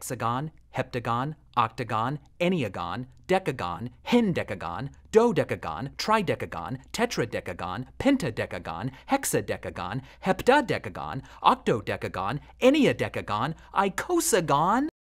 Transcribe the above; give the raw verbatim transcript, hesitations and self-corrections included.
hexagon, heptagon, octagon, enneagon, decagon, hendecagon, dodecagon, tridecagon, tetradecagon, pentadecagon, hexadecagon, heptadecagon, octodecagon, enneadecagon, icosagon.